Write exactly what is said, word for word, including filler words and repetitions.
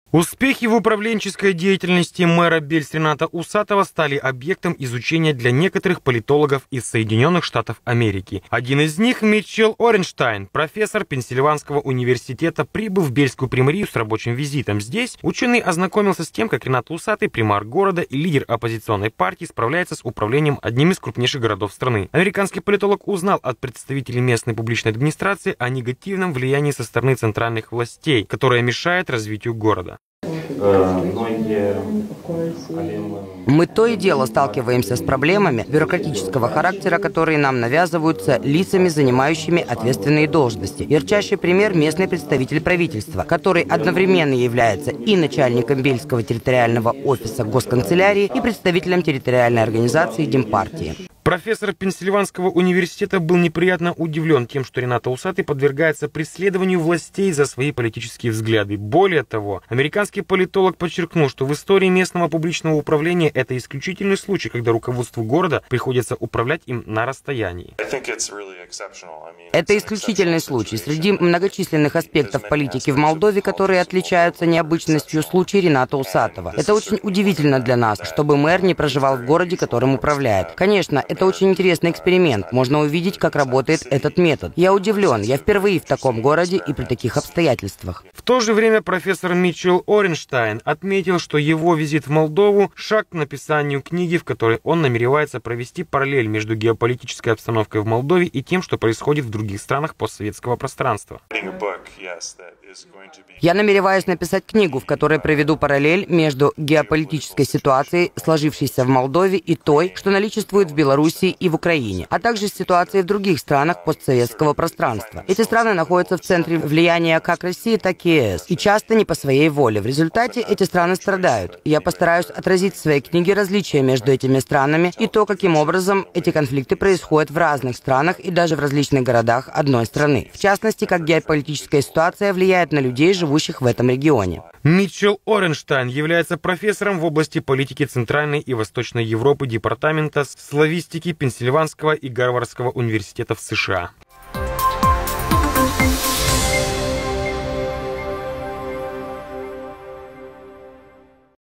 Успехи в управленческой деятельности мэра Бельс Рената Усатова стали объектом изучения для некоторых политологов из Соединенных Штатов Америки. Один из них, Митчелл Оренштайн, профессор Пенсильванского университета, прибыл в Бельскую примарию с рабочим визитом. Здесь ученый ознакомился с тем, как Ренат Усатый, примар города и лидер оппозиционной партии, справляется с управлением одним из крупнейших городов страны. Американский политолог узнал от представителей местной публичной администрации о негативном влиянии со стороны центральных властей, которое мешает развитию города. Мы то и дело сталкиваемся с проблемами бюрократического характера, которые нам навязываются лицами, занимающими ответственные должности. Ярчайший пример – местный представитель правительства, который одновременно является и начальником Бельского территориального офиса госканцелярии, и представителем территориальной организации Демпартии. Профессор Пенсильванского университета был неприятно удивлен тем, что Ренат Усатый подвергается преследованию властей за свои политические взгляды. Более того, американский политолог подчеркнул, что в истории местного публичного управления это исключительный случай, когда руководству города приходится управлять им на расстоянии. Это исключительный случай. Среди многочисленных аспектов политики в Молдове, которые отличаются необычностью, случай Рената Усатова. Это очень удивительно для нас, чтобы мэр не проживал в городе, которым управляет. Конечно, это очень интересный эксперимент. Можно увидеть, как работает этот метод. Я удивлен. Я впервые в таком городе и при таких обстоятельствах. В то же время профессор Митчелл Оренштайн отметил, что его визит в Молдову – шаг к написанию книги, в которой он намеревается провести параллель между геополитической обстановкой в Молдове и тем, что происходит в других странах постсоветского пространства. Я намереваюсь написать книгу, в которой проведу параллель между геополитической ситуацией, сложившейся в Молдове, и той, что наличествует в Белоруссии и в Украине, а также ситуацией в других странах постсоветского пространства. Эти страны находятся в центре влияния как России, так и ЕС, и часто не по своей воле. В результате эти страны страдают. Я постараюсь отразить в своей книге различия между этими странами и то, каким образом эти конфликты происходят в разных странах и даже в различных городах одной страны. В частности, как геополитическая ситуация влияет на людей, живущих в этом регионе. Митчелл Оренштайн является профессором в области политики Центральной и Восточной Европы Департамента славистики Пенсильванского и Гарвардского университетов США.